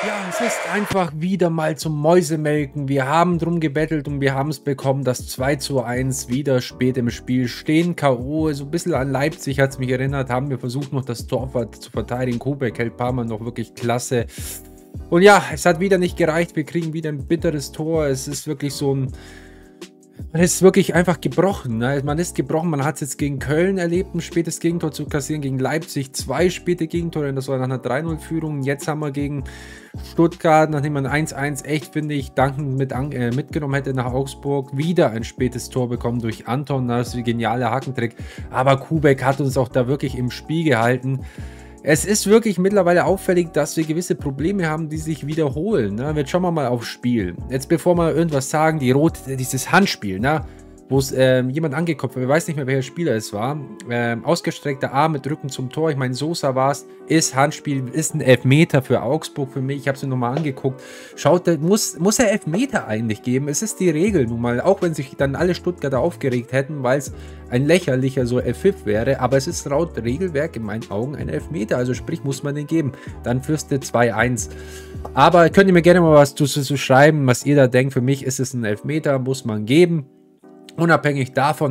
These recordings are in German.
Ja, es ist einfach wieder mal zum Mäusemelken. Wir haben drum gebettelt und wir haben es bekommen. Das 2:1 wieder spät im Spiel. Stehen K.O. So ein bisschen an Leipzig hat es mich erinnert. Haben wir versucht, noch das Tor zu verteidigen. Kubek hält Parma noch wirklich klasse. Und ja, es hat wieder nicht gereicht. Wir kriegen wieder ein bitteres Tor. Es ist wirklich so ein... Man ist wirklich einfach gebrochen. Ne? Man ist gebrochen. Man hat es jetzt gegen Köln erlebt, ein spätes Gegentor zu kassieren. Gegen Leipzig 2 späte Gegentore. Das war nach einer 3:0-Führung. Jetzt haben wir gegen Stuttgart, nachdem man 1:1 echt, finde ich, dankend mitgenommen hätte nach Augsburg, wieder ein spätes Tor bekommen durch Anton. Das ist ein genialer Hakentrick. Aber Kubek hat uns auch da wirklich im Spiel gehalten. Es ist wirklich mittlerweile auffällig, dass wir gewisse Probleme haben, die sich wiederholen. Ne? Jetzt schauen wir mal aufs Spiel. Jetzt bevor wir irgendwas sagen, dieses Handspiel, ne? Wo es jemand angekopft hat, ich weiß nicht mehr, welcher Spieler es war. Ausgestreckter Arm mit Rücken zum Tor, ich meine, Sosa war es, ist Handspiel, ist ein Elfmeter für Augsburg für mich. Ich habe es mir nochmal angeguckt. Schaut, muss er Elfmeter eigentlich geben? Es ist die Regel nun mal, auch wenn sich dann alle Stuttgarter aufgeregt hätten, weil es ein lächerlicher so Pfiff wäre, aber es ist laut Regelwerk in meinen Augen ein Elfmeter, also sprich, muss man den geben. Dann führst du 2:1. Aber könnt ihr mir gerne mal was zu schreiben, was ihr da denkt. Für mich ist es ein Elfmeter, muss man geben. Unabhängig davon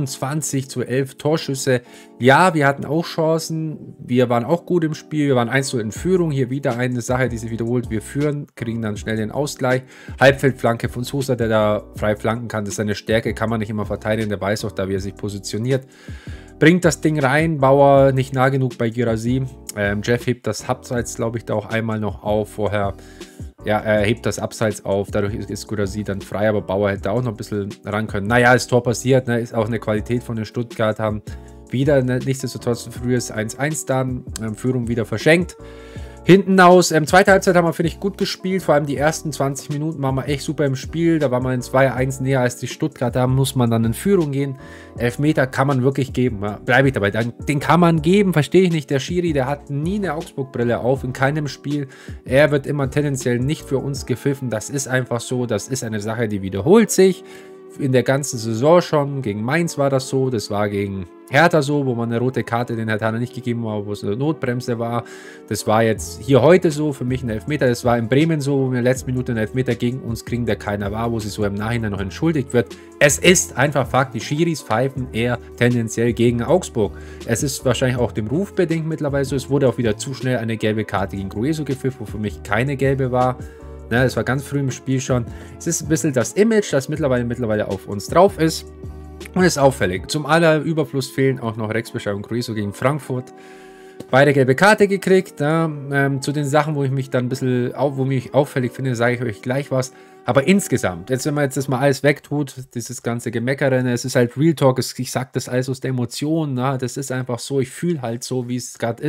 29:11 Torschüsse. Ja, wir hatten auch Chancen. Wir waren auch gut im Spiel. Wir waren 1:0 in Führung. Hier wieder eine Sache, die sich wiederholt. Wir führen, kriegen dann schnell den Ausgleich. Halbfeldflanke von Sosa, der da frei flanken kann. Das ist seine Stärke, kann man nicht immer verteidigen. Der weiß auch da, wie er sich positioniert. Bringt das Ding rein. Bauer nicht nah genug bei Guirassy. Jeff hebt das Abseits, glaube ich, da auch einmal noch auf. Vorher... Ja, er hebt das Abseits auf, dadurch ist Guirassy dann frei, aber Bauer hätte auch noch ein bisschen ran können. Naja, das Tor passiert, ne, ist auch eine Qualität von den Stuttgart, haben wieder, ne, nichtsdestotrotz frühes 1:1 dann, Führung wieder verschenkt. Hinten aus, zweite Halbzeit haben wir, finde ich, gut gespielt, vor allem die ersten 20 Minuten waren wir echt super im Spiel, da war man in 2:1 näher als die Stuttgarter, da muss man dann in Führung gehen. Elfmeter kann man wirklich geben, ja, bleibe ich dabei, den kann man geben, verstehe ich nicht, der Schiri, der hat nie eine Augsburg-Brille auf, in keinem Spiel, er wird immer tendenziell nicht für uns gepfiffen, das ist einfach so, das ist eine Sache, die wiederholt sich. In der ganzen Saison schon, gegen Mainz war das so, das war gegen Hertha so, wo man eine rote Karte den Hertha nicht gegeben hat, wo es eine Notbremse war. Das war jetzt hier heute so, für mich ein Elfmeter. Das war in Bremen so, wo wir in der letzten Minute einen Elfmeter gegen uns kriegen, der keiner war, wo sie so im Nachhinein noch entschuldigt wird. Es ist einfach Fakt, die Schiris pfeifen eher tendenziell gegen Augsburg. Es ist wahrscheinlich auch dem Ruf bedingt mittlerweile so, es wurde auch wieder zu schnell eine gelbe Karte gegen Grueso gepfiffen, wo für mich keine gelbe war. Ne, das war ganz früh im Spiel schon. Es ist ein bisschen das Image, das mittlerweile auf uns drauf ist. Und ist auffällig. Zum Überfluss fehlen auch noch Rex Bescheid und Grueso gegen Frankfurt. Beide gelbe Karte gekriegt. Ne? Zu den Sachen, wo ich mich dann ein bisschen wo mich auffällig finde, sage ich euch gleich was. Aber insgesamt, jetzt wenn man jetzt das mal alles wegtut, dieses ganze Gemeckere, ne, es ist halt Real Talk, ich sage das alles aus der Emotion, ne? Das ist einfach so, ich fühle halt so, wie es gerade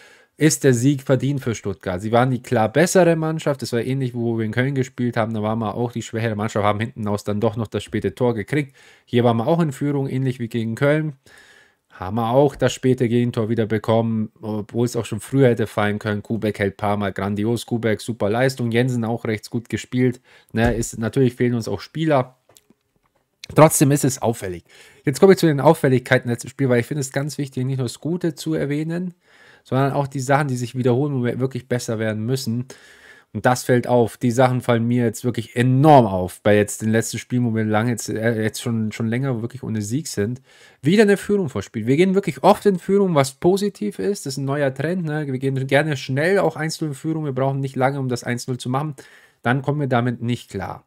ist der Sieg verdient für Stuttgart. Sie waren die klar bessere Mannschaft, das war ähnlich, wo wir in Köln gespielt haben, da waren wir auch die schwächere Mannschaft, haben hinten aus dann doch noch das späte Tor gekriegt. Hier waren wir auch in Führung, ähnlich wie gegen Köln. Haben wir auch das späte Gegentor wieder bekommen, obwohl es auch schon früher hätte fallen können. Kubek hält Parma grandios, Kubek super Leistung, Jensen auch recht gut gespielt. Ne, natürlich fehlen uns auch Spieler. Trotzdem ist es auffällig. Jetzt komme ich zu den Auffälligkeiten letzten Spiel, weil ich finde es ganz wichtig, nicht nur das Gute zu erwähnen, sondern auch die Sachen, die sich wiederholen, wo wir wirklich besser werden müssen. Und das fällt auf. Die Sachen fallen mir jetzt wirklich enorm auf, bei jetzt den letzten Spielen, wo wir jetzt schon länger wirklich ohne Sieg sind. Wieder eine Führung vorspielt. Wir gehen wirklich oft in Führung, was positiv ist. Das ist ein neuer Trend. Ne? Wir gehen gerne schnell auch 1:0 in Führung. Wir brauchen nicht lange, um das 1:0 zu machen. Dann kommen wir damit nicht klar.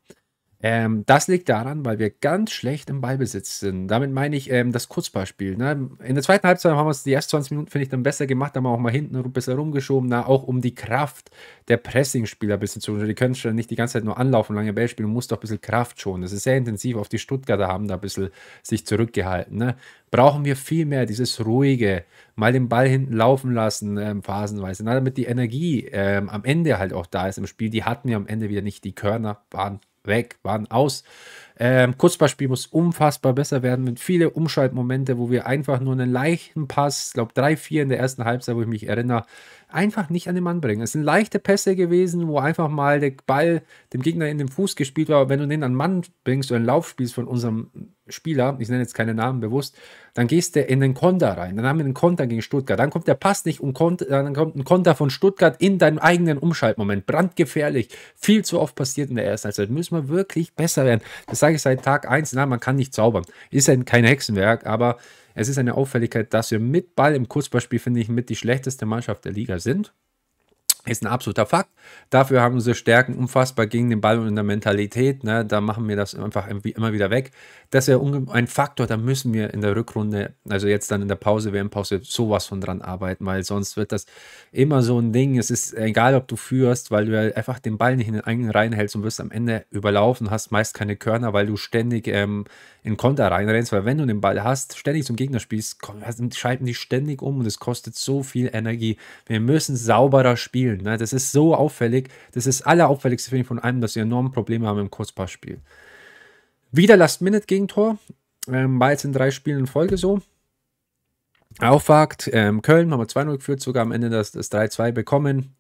Das liegt daran, weil wir ganz schlecht im Ballbesitz sind. Damit meine ich das Kurzballspiel. Ne? In der zweiten Halbzeit haben wir es die ersten 20 Minuten, finde ich, dann besser gemacht. Da haben wir auch mal hinten ein bisschen rumgeschoben, auch um die Kraft der Pressingspieler ein bisschen zu schonen. Die können schon nicht die ganze Zeit nur anlaufen, lange Ball spielen, man muss doch ein bisschen Kraft schonen. Das ist sehr intensiv. Auch die Stuttgarter haben da ein bisschen sich zurückgehalten. Ne? Brauchen wir viel mehr dieses ruhige, mal den Ball hinten laufen lassen, phasenweise, ne? Damit die Energie am Ende halt auch da ist im Spiel. Die hatten wir am Ende wieder nicht. Die Körner waren weg, waren aus. Kurzballspiel muss unfassbar besser werden, mit vielen Umschaltmomente, wo wir einfach nur einen leichten Pass, ich glaube 3-4 in der ersten Halbzeit, wo ich mich erinnere, einfach nicht an den Mann bringen. Es sind leichte Pässe gewesen, wo einfach mal der Ball dem Gegner in den Fuß gespielt war, aber wenn du den an den Mann bringst oder einen Lauf spielst von unserem Spieler, ich nenne jetzt keine Namen bewusst, dann gehst du in den Konter rein. Dann haben wir einen Konter gegen Stuttgart. Dann kommt der Pass nicht und dann kommt ein Konter von Stuttgart in deinem eigenen Umschaltmoment. Brandgefährlich. Viel zu oft passiert in der ersten Halbzeit. Müssen wir wirklich besser werden. Das sage ich seit Tag 1. Na, man kann nicht zaubern. Ist ja kein Hexenwerk, aber es ist eine Auffälligkeit, dass wir mit Ball im Kurzballspiel, finde ich, mit die schlechteste Mannschaft der Liga sind. Ist ein absoluter Fakt. Dafür haben unsere Stärken unfassbar gegen den Ball und in der Mentalität. Ne? Da machen wir das einfach immer wieder weg. Das ist ja ein Faktor, da müssen wir in der Rückrunde, also jetzt dann in der Pause, WM-Pause, sowas von dran arbeiten, weil sonst wird das immer so ein Ding. Es ist egal, ob du führst, weil du ja einfach den Ball nicht in den eigenen Reihen hältst und wirst am Ende überlaufen, hast meist keine Körner, weil du ständig in Konter reinrennst, weil wenn du den Ball hast, ständig zum Gegner spielst, schalten die ständig um und es kostet so viel Energie. Wir müssen sauberer spielen. Ne? Das ist so auffällig. Das ist das Allerauffälligste, finde ich, von allem, dass wir enorme Probleme haben im Kurzpassspiel. Wieder Last-Minute-Gegentor. War jetzt in 3 Spielen in Folge so. Auffakt, Köln haben wir 2-0 geführt, sogar am Ende das 3-2 bekommen.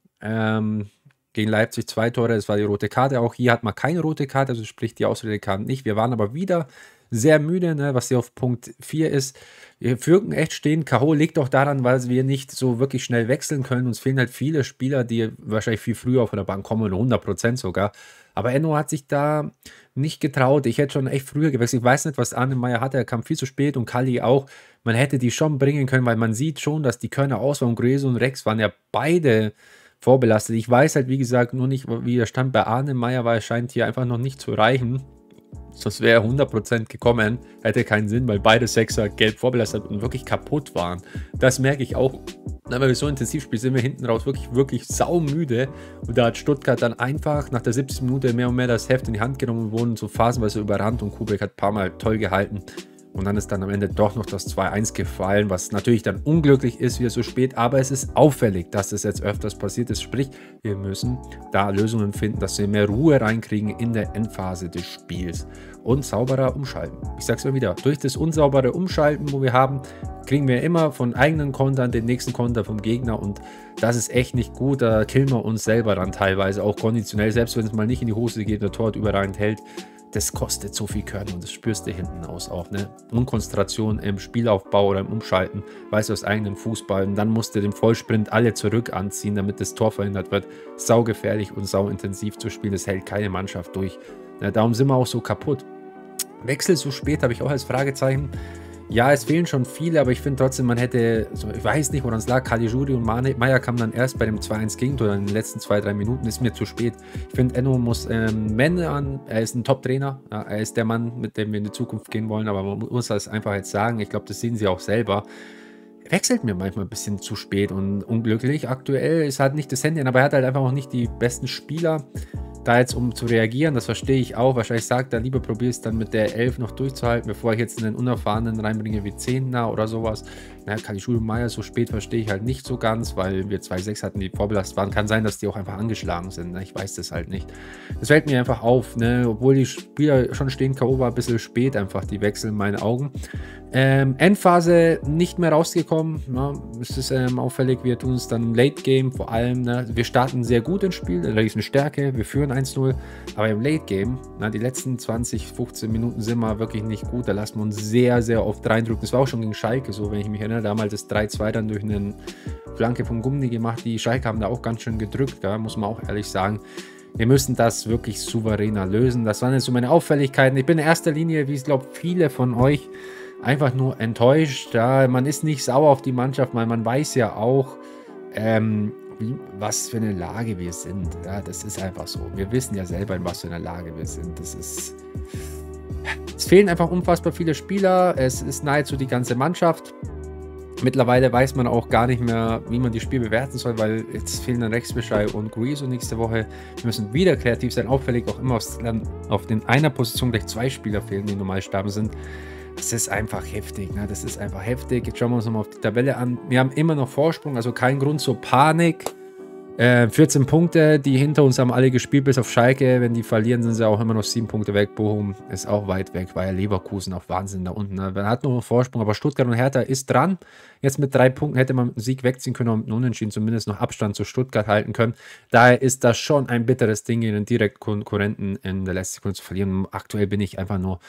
Gegen Leipzig 2 Tore, das war die rote Karte. Auch hier hat man keine rote Karte, also sprich die Ausrede kam nicht. Wir waren aber wieder sehr müde, ne, was hier auf Punkt 4 ist. Wir wirken echt stehen. K.O. liegt auch daran, weil wir nicht so wirklich schnell wechseln können. Uns fehlen halt viele Spieler, die wahrscheinlich viel früher auf der Bank kommen, 100% sogar. Aber Enno hat sich da nicht getraut. Ich hätte schon echt früher gewechselt. Ich weiß nicht, was Arne Meyer hatte. Er kam viel zu spät und Kalli auch. Man hätte die schon bringen können, weil man sieht schon, dass die Körner aus waren. Gröse und Rex waren ja beide vorbelastet. Ich weiß halt, wie gesagt, nur nicht, wie der Stand bei Arne Meyer war. Es scheint hier einfach noch nicht zu reichen. Sonst wäre 100% gekommen. Hätte keinen Sinn, weil beide Sechser gelb vorbelastet und wirklich kaputt waren. Das merke ich auch. Wenn wir so intensiv spielen, sind wir hinten raus wirklich saumüde. Und da hat Stuttgart dann einfach nach der 70. Minute mehr und mehr das Heft in die Hand genommen und wurden so phasenweise überrannt. Und Kubek hat ein paar Mal toll gehalten. Und dann ist dann am Ende doch noch das 2-1 gefallen, was natürlich dann unglücklich ist, wieder so spät. Aber es ist auffällig, dass das jetzt öfters passiert ist. Sprich, wir müssen da Lösungen finden, dass wir mehr Ruhe reinkriegen in der Endphase des Spiels. Und sauberer umschalten. Ich sag's mal wieder, durch das unsaubere Umschalten, wo wir haben, kriegen wir immer von eigenen Kontern den nächsten Konter vom Gegner. Und das ist echt nicht gut. Da killen wir uns selber dann teilweise, auch konditionell. Selbst wenn es mal nicht in die Hose geht, der Torwart überragend hält. Das kostet so viel Körner und das spürst du hinten aus auch, ne? Unkonzentration im Spielaufbau oder im Umschalten, weißt du, aus eigenem Fußball. Und dann musst du den Vollsprint alle zurück anziehen, damit das Tor verhindert wird. Saugefährlich und sauintensiv zu spielen, das hält keine Mannschaft durch. Ja, darum sind wir auch so kaputt. Wechsel so spät habe ich auch als Fragezeichen. Ja, es fehlen schon viele, aber ich finde trotzdem, man hätte, ich weiß nicht, woran es lag, Caligiuri und Meyer kamen dann erst bei dem 2-1 Gegentor in den letzten 2-3 Minuten, ist mir zu spät. Ich finde, Enno muss Männer an, er ist ein Top-Trainer, ja, er ist der Mann, mit dem wir in die Zukunft gehen wollen, aber man muss das einfach jetzt sagen, ich glaube, das sehen sie auch selber. Wechselt mir manchmal ein bisschen zu spät und unglücklich. Aktuell ist halt nicht das Handy, aber er hat halt einfach auch nicht die besten Spieler. Da jetzt, um zu reagieren, das verstehe ich auch. Wahrscheinlich sagt er, lieber probiere es dann mit der 11 noch durchzuhalten, bevor ich jetzt einen Unerfahrenen reinbringe wie 10er oder sowas. Na, Caligiuri und Meyer so spät verstehe ich halt nicht so ganz, weil wir 2-6 hatten, die vorbelastet waren. Kann sein, dass die auch einfach angeschlagen sind. Ne? Ich weiß das halt nicht. Das fällt mir einfach auf, ne? Obwohl die Spieler schon stehen, K.O. war ein bisschen spät einfach, die Wechsel in meinen Augen. Endphase nicht mehr rausgekommen. Ne? Es ist auffällig, wir tun es dann im Late Game vor allem. Ne? Wir starten sehr gut ins Spiel, da ist eine Stärke, wir führen 1-0, aber im Late Game, na, die letzten 20, 15 Minuten sind wir wirklich nicht gut. Da lassen wir uns sehr, sehr oft reindrücken. Das war auch schon gegen Schalke so, wenn ich mich erinnere. Damals das 3-2 dann durch eine Flanke vom Gummi gemacht. Die Schalke haben da auch ganz schön gedrückt, ja, muss man auch ehrlich sagen. Wir müssen das wirklich souveräner lösen. Das waren jetzt so meine Auffälligkeiten. Ich bin in erster Linie, wie ich glaube, viele von euch einfach nur enttäuscht. Ja, man ist nicht sauer auf die Mannschaft, weil man weiß ja auch, was für eine Lage wir sind. Ja, das ist einfach so. Wir wissen ja selber, in was für einer Lage wir sind. Es fehlen einfach unfassbar viele Spieler. Es ist nahezu die ganze Mannschaft. Mittlerweile weiß man auch gar nicht mehr, wie man das Spiel bewerten soll, weil jetzt fehlen dann Rexbeschei und Gruizo nächste Woche. Wir müssen wieder kreativ sein. Auffällig auch immer auf den einer Position gleich 2 Spieler fehlen, die normal starten sind. Das ist einfach heftig, ne? Das ist einfach heftig. Jetzt schauen wir uns nochmal auf die Tabelle an. Wir haben immer noch Vorsprung, also kein Grund zur Panik. 14 Punkte, die hinter uns haben alle gespielt, bis auf Schalke. Wenn die verlieren, sind sie auch immer noch 7 Punkte weg. Bochum ist auch weit weg, weil ja Leverkusen auch Wahnsinn da unten. Ne? Man hat noch einen Vorsprung, aber Stuttgart und Hertha ist dran. Jetzt mit 3 Punkten hätte man einen Sieg wegziehen können und mit einem Unentschieden zumindest noch Abstand zu Stuttgart halten können. Daher ist das schon ein bitteres Ding, einen direkten Konkurrenten in der letzten Sekunde zu verlieren. Aktuell bin ich einfach nur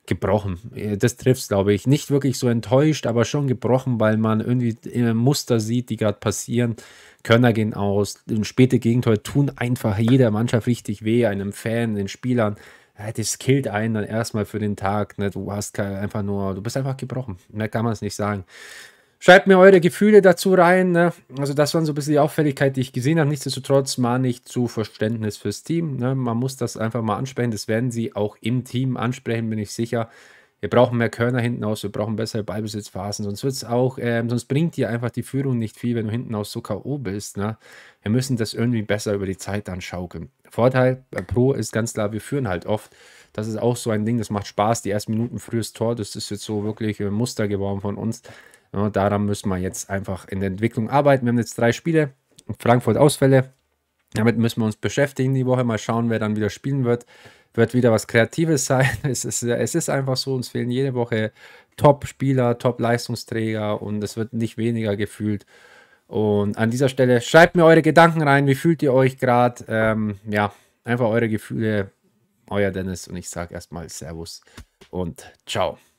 gebrochen. Das trifft's, glaube ich. Nicht wirklich so enttäuscht, aber schon gebrochen, weil man irgendwie Muster sieht, die gerade passieren. Körner gehen aus, späte Gegentore tun einfach jeder Mannschaft richtig weh, einem Fan, den Spielern. Ja, das killt einen dann erstmal für den Tag. Ne? Du bist einfach gebrochen. Mehr kann man es nicht sagen. Schreibt mir eure Gefühle dazu rein. Ne? Also das waren so ein bisschen die Auffälligkeit, die ich gesehen habe. Nichtsdestotrotz mahne ich zu Verständnis fürs Team. Ne? Man muss das einfach mal ansprechen. Das werden sie auch im Team ansprechen, bin ich sicher. Wir brauchen mehr Körner hinten aus, wir brauchen bessere Ballbesitzphasen, sonst bringt dir einfach die Führung nicht viel, wenn du hinten aus so K.O. bist. Ne? Wir müssen das irgendwie besser über die Zeit dann schaukeln. Vorteil bei Pro ist ganz klar, wir führen halt oft. Das ist auch so ein Ding, das macht Spaß. Die ersten Minuten frühes Tor, das ist jetzt so wirklich ein Muster geworden von uns. Ja, daran müssen wir jetzt einfach in der Entwicklung arbeiten. Wir haben jetzt 3 Spiele, Frankfurt Ausfälle. Damit müssen wir uns beschäftigen die Woche. Mal schauen, wer dann wieder spielen wird. Wird wieder was Kreatives sein. Es ist einfach so, uns fehlen jede Woche Top-Spieler, Top-Leistungsträger und es wird nicht weniger gefühlt. Und an dieser Stelle schreibt mir eure Gedanken rein. Wie fühlt ihr euch gerade? Ja, einfach eure Gefühle. Euer Dennis und ich sage erstmal Servus und ciao.